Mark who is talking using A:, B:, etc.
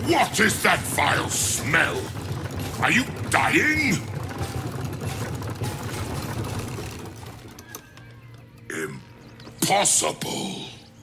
A: What is that vile smell? Are you dying? Impossible.